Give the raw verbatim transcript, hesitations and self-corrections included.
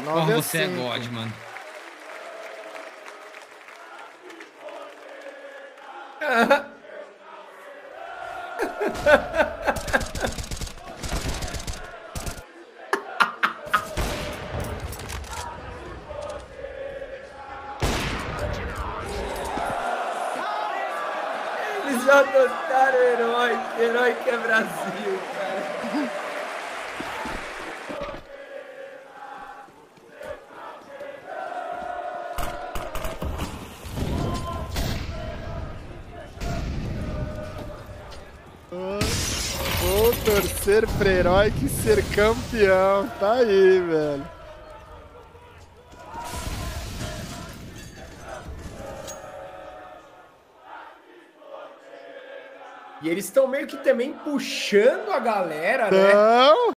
Porra, você é God, mano. Eles já adotaram o herói. Herói que é Brasil, cara. Vou torcer pro herói que ser campeão. Tá aí, velho. E eles estão meio que também puxando a galera, né? Não.